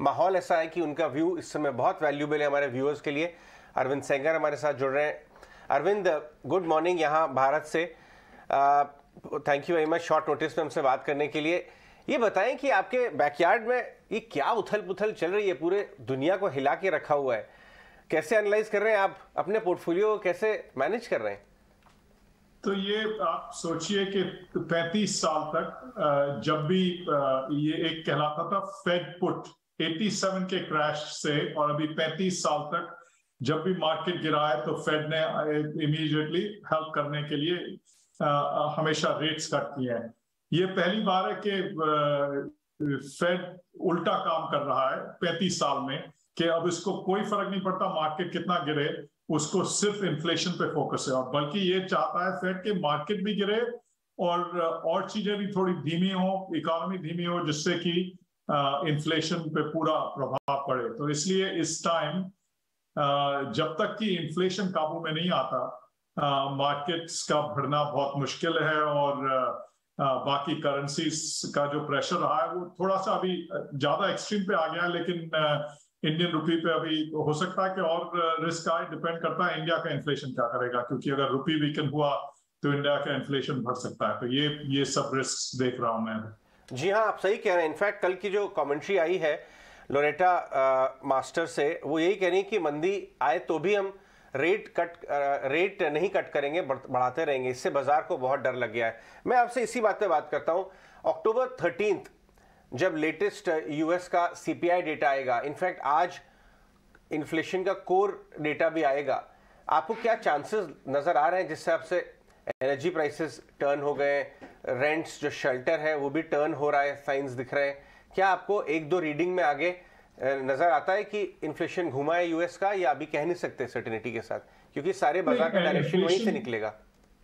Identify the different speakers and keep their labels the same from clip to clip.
Speaker 1: माहौल ऐसा है कि उनका व्यू इस समय बहुत वैल्यूबल है हमारे व्यूअर्स के लिए। अरविंद सेंगर हमारे साथ जुड़ रहे हैं। अरविंद, गुड मॉर्निंग यहाँ भारत से। Thank you very much short notice में हमसे बात करने के लिए। ये बताएं कि आपके बैकयार्ड में ये क्या उथल पुथल चल रही है, पूरे दुनिया को हिला के रखा हुआ है, कैसे एनालाइज कर रहे हैं आप, अपने पोर्टफोलियो कैसे मैनेज कर रहे हैं?
Speaker 2: तो ये आप सोचिए कि 35 साल तक जब भी ये एक कहलाता था फेड पुट 87 के क्रैश से, और अभी 35 साल तक जब भी मार्केट गिरा है तो फेड ने इमीडिएटली हेल्प करने के लिए हमेशा रेट्स कट किए हैं। ये पहली बार है कि फेड उल्टा काम कर रहा है 35 साल में, कि अब इसको कोई फर्क नहीं पड़ता मार्केट कितना गिरे, उसको सिर्फ इन्फ्लेशन पे फोकस है। और बल्कि ये चाहता है फेड के मार्केट भी गिरे और चीजें भी थोड़ी धीमी हो, इकोनॉमी धीमी हो, जिससे कि इन्फ्लेशन पे पूरा प्रभाव पड़े। तो इसलिए इस टाइम जब तक कि इन्फ्लेशन काबू में नहीं आता, मार्केट्स का बढ़ना बहुत मुश्किल है। और बाकी करेंसीज का जो प्रेशर रहा है वो थोड़ा सा अभी ज्यादा एक्सट्रीम पे आ गया है, लेकिन इंडियन रुपी पे अभी हो सकता है कि और रिस्क आए। डिपेंड करता है इंडिया का इन्फ्लेशन क्या करेगा, क्योंकि अगर रुपी वीकन हुआ तो इंडिया का इन्फ्लेशन बढ़ सकता है। तो ये सब रिस्क देख रहा हूं मैं।
Speaker 1: जी हाँ, आप सही कह रहे हैं। इनफैक्ट कल की जो कमेंट्री आई है लोरेटा मास्टर से, वो यही कह रही है कि मंदी आए तो भी हम रेट नहीं कट करेंगे, बढ़ाते रहेंगे। इससे बाजार को बहुत डर लग गया है। मैं आपसे इसी बात पे बात करता हूं। अक्टूबर 13 जब लेटेस्ट यूएस का सीपीआई डेटा आएगा, इनफैक्ट आज इन्फ्लेशन का कोर डेटा भी आएगा, आपको क्या चांसेस नजर आ रहे हैं जिससे आपसे एनर्जी प्राइसेस टर्न हो गए, रेंट्स जो शेल्टर है वो भी टर्न हो रहा है, साइंस दिख रहे हैं? क्या आपको एक दो रीडिंग में आगे नजर आता है कि इन्फ्लेशन घुमा है यूएस का, या अभी कह नहीं सकते सर्टेनिटी के साथ, क्योंकि सारे बाजार का डायरेक्शन वहीं से निकलेगा?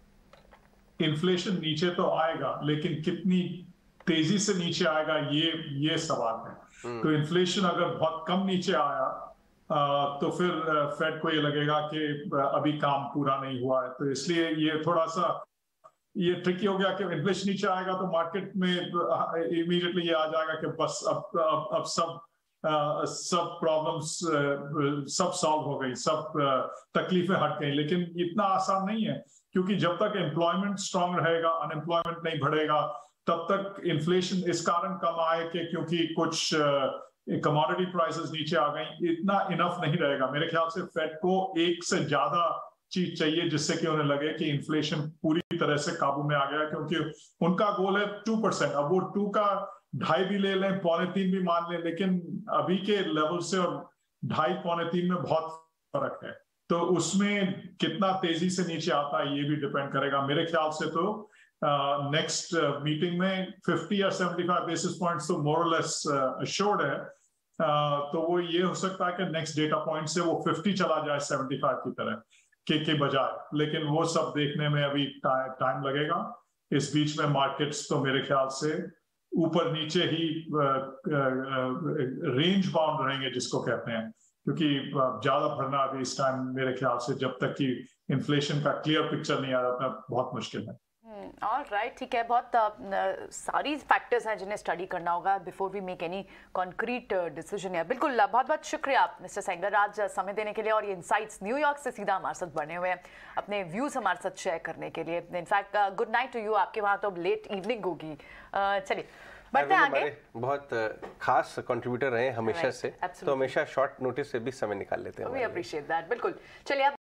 Speaker 2: इन्फ्लेशन नीचे तो आएगा, लेकिन कितनी तेजी से नीचे आएगा ये सवाल है। तो इन्फ्लेशन अगर बहुत कम नीचे आया तो फिर फेड को ये लगेगा कि अभी काम पूरा नहीं हुआ है। तो इसलिए ये थोड़ा सा ये ट्रिकी हो गया कि इन्फ्लेशन नीचे आएगा तो मार्केट में इमीडिएटली ये आ जाएगा कि बस अब सब प्रॉब्लम्स सब सॉल्व हो गई, सब तकलीफें हट गई। लेकिन इतना आसान नहीं है, क्योंकि जब तक एम्प्लॉयमेंट स्ट्रांग रहेगा, अनएम्प्लॉयमेंट नहीं बढ़ेगा, तब तक इन्फ्लेशन इस कारण कम आए कि क्योंकि कुछ कमोडिटी प्राइसेस नीचे आ गई, इतना इनफ नहीं रहेगा। मेरे ख्याल से फेड को एक से ज्यादा चीज चाहिए जिससे कि उन्हें लगे कि इन्फ्लेशन पूरी तरह से काबू में आ गया, क्योंकि उनका गोल है 2%। अब वो 2 का 2.5 भी ले लें, 2.25 भी मान लें, लेकिन अभी के लेवल से और 2.5 2.25 में बहुत फर्क है। तो उसमें कितना तेजी से नीचे आता है ये भी डिपेंड करेगा। मेरे ख्याल से तो नेक्स्ट मीटिंग में 50 या 75 बेसिस पॉइंट्स तो मोर और लेस अश्योर्ड है। तो वो ये हो सकता है कि नेक्स्ट डेटा पॉइंट से वो 50 चला जाए 75 की तरह के बजाय, लेकिन वो सब देखने में अभी टाइम लगेगा। इस बीच में मार्केट्स तो मेरे ख्याल से ऊपर नीचे ही रेंज बाउंड रहेंगे जिसको कहते हैं, क्योंकि ज्यादा भरना अभी इस टाइम मेरे ख्याल से जब तक कि इन्फ्लेशन का क्लियर पिक्चर नहीं आ रहा था बहुत मुश्किल है।
Speaker 3: ऑलराइट, ठीक है। बहुत सारी फैक्टर्स हैं जिन्हें स्टडी करना होगा before we make any concrete decision. है बिल्कुल। बहुत बहुत शुक्रिया मिस्टर सेंगर आज समय देने के लिए, और ये इंसाइट्स न्यूयॉर्क से सीधा हमारे साथ बने हुए हैं अपने व्यूज हमारे साथ शेयर करने के लिए। In fact good night to you. आपके वहाँ तो लेट इवनिंग होगी। चलिए बढ़ते हैं आगे।
Speaker 1: बहुत खास कंट्रीब्यूटर रहे हमेशा से, तो हमेशा शॉर्ट नोटिस से भी समय निकाल लेते हैं।
Speaker 3: We appreciate that. बिल्कुल। चलिए अब